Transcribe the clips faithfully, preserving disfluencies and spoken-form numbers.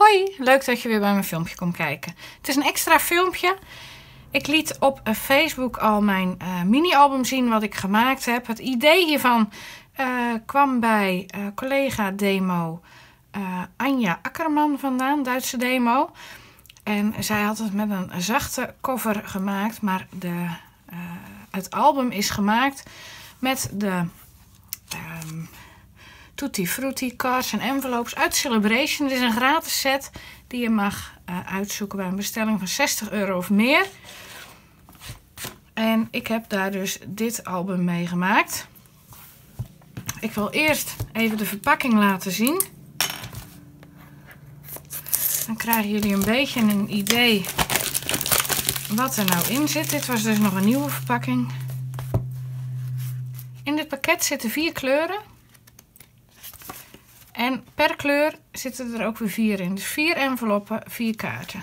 Hoi, leuk dat je weer bij mijn filmpje komt kijken. Het is een extra filmpje. Ik liet op Facebook al mijn uh, mini-album zien wat ik gemaakt heb. Het idee hiervan uh, kwam bij uh, collega demo uh, Anja Akkerman vandaan, Duitse demo. En zij had het met een zachte cover gemaakt, maar de, uh, het album is gemaakt met de um, Tutti Frutti cards en envelopes uit Celebration. Het is een gratis set die je mag uh, uitzoeken bij een bestelling van zestig euro of meer. En ik heb daar dus dit album mee gemaakt. Ik wil eerst even de verpakking laten zien. Dan krijgen jullie een beetje een idee wat er nou in zit. Dit was dus nog een nieuwe verpakking. In dit pakket zitten vier kleuren. En per kleur zitten er ook weer vier in. Dus vier enveloppen, vier kaarten.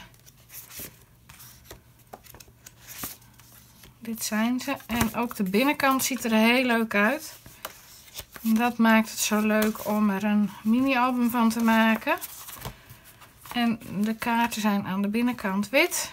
Dit zijn ze. En ook de binnenkant ziet er heel leuk uit. En dat maakt het zo leuk om er een mini-album van te maken. En de kaarten zijn aan de binnenkant wit.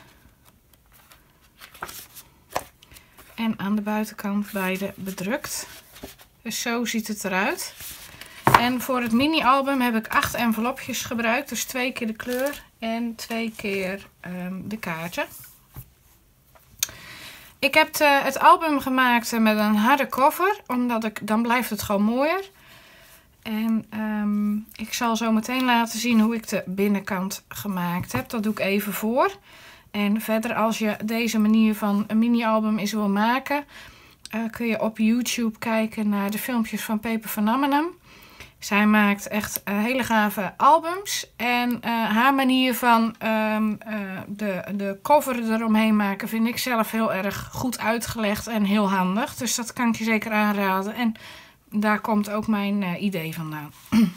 En aan de buitenkant beide bedrukt. Dus zo ziet het eruit. En voor het mini-album heb ik acht envelopjes gebruikt. Dus twee keer de kleur en twee keer um, de kaarten. Ik heb de, het album gemaakt met een harde cover. Omdat ik, dan blijft het gewoon mooier. En um, ik zal zo meteen laten zien hoe ik de binnenkant gemaakt heb. Dat doe ik even voor. En verder, als je deze manier van een mini-album eens wil maken, uh, kun je op YouTube kijken naar de filmpjes van Peper van Ammenum. Zij maakt echt uh, hele gave albums. En uh, haar manier van um, uh, de, de cover eromheen maken vind ik zelf heel erg goed uitgelegd en heel handig. Dus dat kan ik je zeker aanraden. En daar komt ook mijn uh, idee vandaan.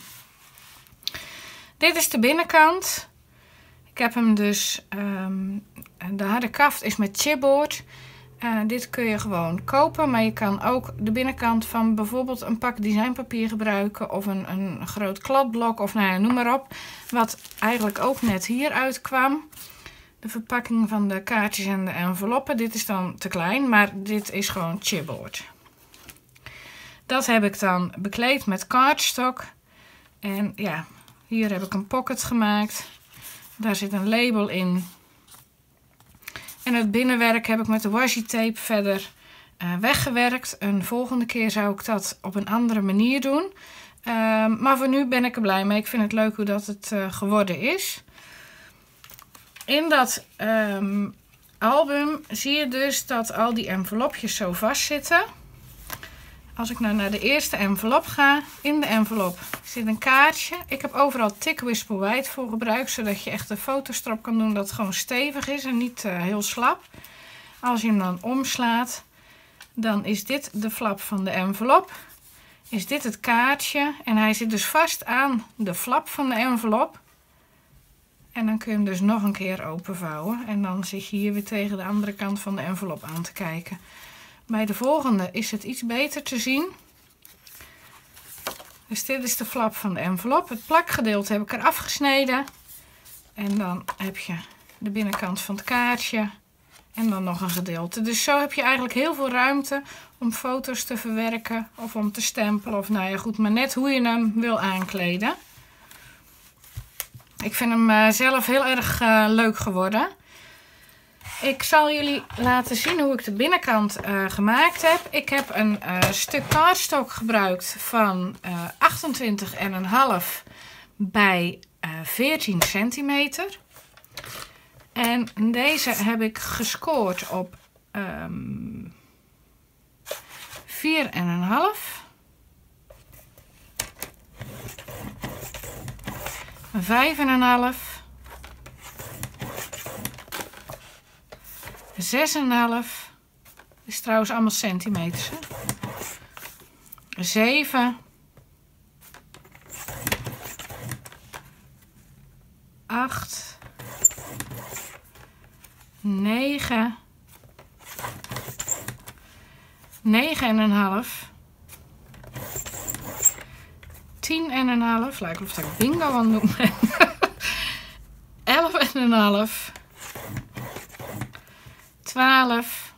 Dit is de binnenkant. Ik heb hem dus, um, de harde kaft is met chipboard. Uh, dit kun je gewoon kopen, maar je kan ook de binnenkant van bijvoorbeeld een pak designpapier gebruiken. Of een, een groot kladblok, of nou ja, noem maar op. Wat eigenlijk ook net hier uitkwam. De verpakking van de kaartjes en de enveloppen. Dit is dan te klein, maar dit is gewoon chipboard. Dat heb ik dan bekleed met cardstock. En ja, hier heb ik een pocket gemaakt. Daar zit een label in. En het binnenwerk heb ik met de washi tape verder uh, weggewerkt. Een volgende keer zou ik dat op een andere manier doen. Uh, maar voor nu ben ik er blij mee. Ik vind het leuk hoe dat het uh, geworden is. In dat um, album zie je dus dat al die envelopjes zo vast zitten. Als ik nou naar de eerste envelop ga, in de envelop zit een kaartje. Ik heb overal Thick Whisper White voor gebruikt, zodat je echt een fotostrop kan doen dat het gewoon stevig is en niet uh, heel slap. Als je hem dan omslaat, dan is dit de flap van de envelop. Is dit het kaartje en hij zit dus vast aan de flap van de envelop. En dan kun je hem dus nog een keer openvouwen en dan zit je hier weer tegen de andere kant van de envelop aan te kijken. Bij de volgende is het iets beter te zien. Dus dit is de flap van de envelop. Het plakgedeelte heb ik er afgesneden. En dan heb je de binnenkant van het kaartje. En dan nog een gedeelte. Dus zo heb je eigenlijk heel veel ruimte om foto's te verwerken. Of om te stempelen. Of nou ja goed, maar net hoe je hem wil aankleden. Ik vind hem uh, zelf heel erg uh, leuk geworden. Ik zal jullie laten zien hoe ik de binnenkant uh, gemaakt heb. Ik heb een uh, stuk cardstock gebruikt van uh, achtentwintig komma vijf bij uh, veertien centimeter. En deze heb ik gescoord op um, vier komma vijf. vijf komma vijf. zes komma vijf. Is trouwens allemaal centimeters. Hè? zeven. acht. negen. negen komma vijf. tien komma vijf. Lijkt of ik bingo aan het doen ben. negen komma vijf, twaalf,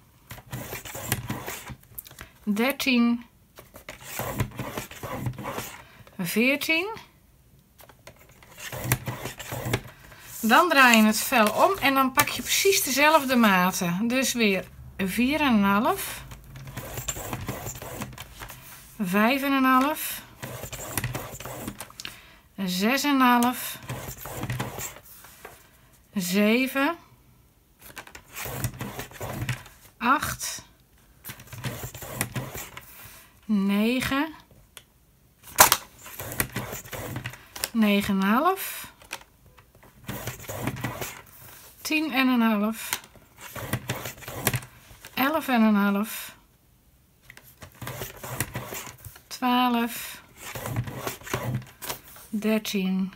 dertien, veertien. Dan draai je het vel om en dan pak je precies dezelfde maten. Dus weer vier komma vijf, vijf komma vijf, zes komma vijf, zeven, acht, negen, negen komma vijf, tien komma vijf, elf komma vijf, twaalf, dertien,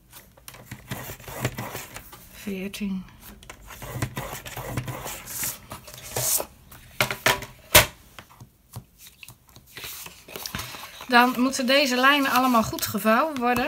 veertien. Dan moeten deze lijnen allemaal goed gevouwen worden.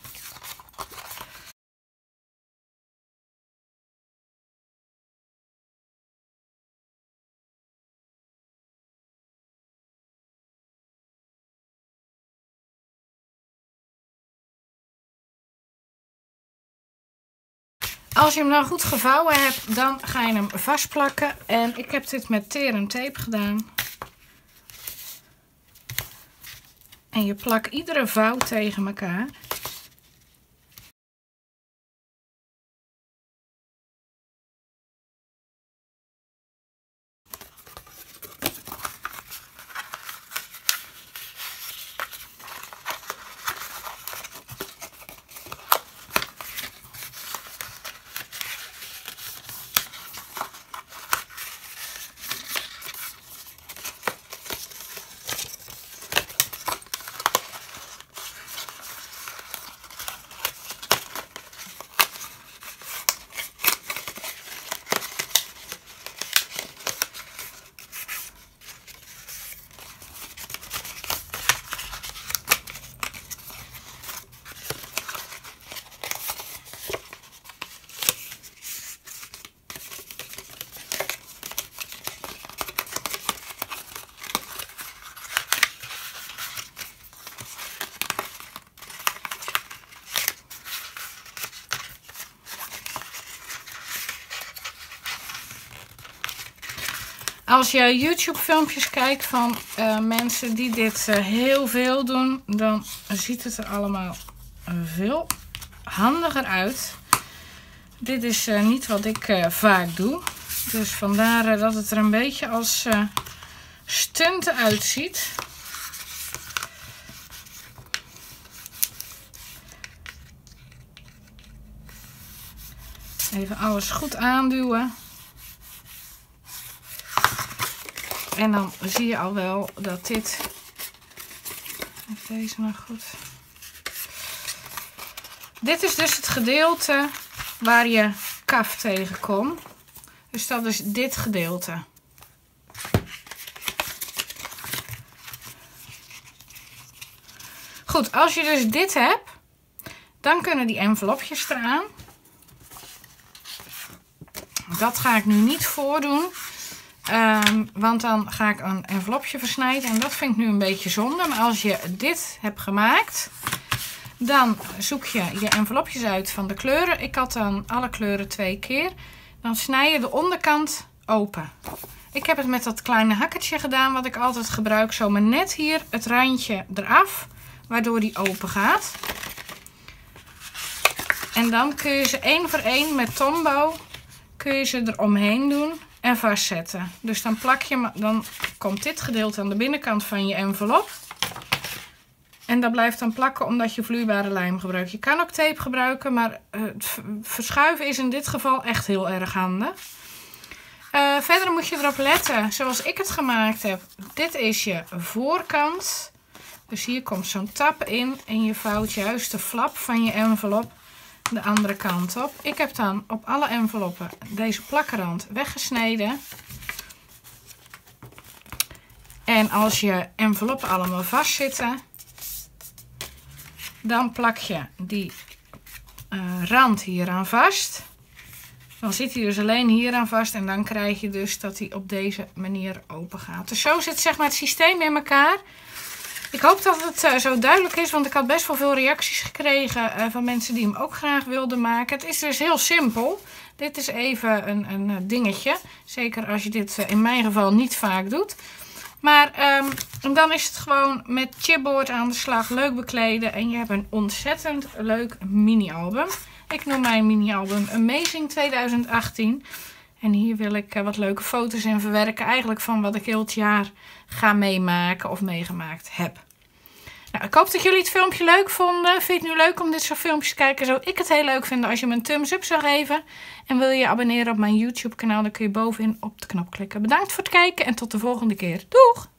Als je hem nou goed gevouwen hebt, dan ga je hem vastplakken. En ik heb dit met teer en tape gedaan. En je plakt iedere vouw tegen elkaar. Als je YouTube filmpjes kijkt van uh, mensen die dit uh, heel veel doen, dan ziet het er allemaal veel handiger uit. Dit is uh, niet wat ik uh, vaak doe. Dus vandaar uh, dat het er een beetje als uh, stunten uitziet. Even alles goed aanduwen. En dan zie je al wel dat dit... Even deze maar goed. Dit is dus het gedeelte waar je kaf tegenkomt. Dus dat is dit gedeelte. Goed, als je dus dit hebt, dan kunnen die envelopjes eraan. Dat ga ik nu niet voordoen. Um, want dan ga ik een envelopje versnijden. En dat vind ik nu een beetje zonde. Maar als je dit hebt gemaakt, dan zoek je je envelopjes uit van de kleuren. Ik had dan alle kleuren twee keer. Dan snij je de onderkant open. Ik heb het met dat kleine hakketje gedaan wat ik altijd gebruik. Zo maar net hier het randje eraf. Waardoor die open gaat. En dan kun je ze één voor één met Tombow kun je ze eromheen doen en vastzetten. Dus dan plak je, dan komt dit gedeelte aan de binnenkant van je envelop. En dat blijft dan plakken omdat je vloeibare lijm gebruikt. Je kan ook tape gebruiken, maar het verschuiven is in dit geval echt heel erg handig. Uh, verder moet je erop letten, zoals ik het gemaakt heb. Dit is je voorkant. Dus hier komt zo'n tap in en je vouwt juist de flap van je envelop de andere kant op. Ik heb dan op alle enveloppen deze plakkerand weggesneden. En als je enveloppen allemaal vastzitten, dan plak je die uh, rand hieraan vast. Dan zit hij dus alleen hieraan vast en dan krijg je dus dat hij op deze manier open gaat. Dus zo zit zeg maar het systeem in elkaar. Ik hoop dat het uh, zo duidelijk is, want ik had best wel veel reacties gekregen uh, van mensen die hem ook graag wilden maken. Het is dus heel simpel. Dit is even een, een dingetje. Zeker als je dit uh, in mijn geval niet vaak doet. Maar um, dan is het gewoon met chipboard aan de slag, leuk bekleden. En je hebt een ontzettend leuk mini-album. Ik noem mijn mini-album Amazing twintig achttien. En hier wil ik uh, wat leuke foto's in verwerken. Eigenlijk van wat ik heel het jaar ga meemaken of meegemaakt heb. Nou, ik hoop dat jullie het filmpje leuk vonden. Vind je het nu leuk om dit soort filmpjes te kijken? Zou ik het heel leuk vinden als je me een thumbs up zou geven. En wil je je abonneren op mijn YouTube kanaal, dan kun je bovenin op de knop klikken. Bedankt voor het kijken en tot de volgende keer. Doeg!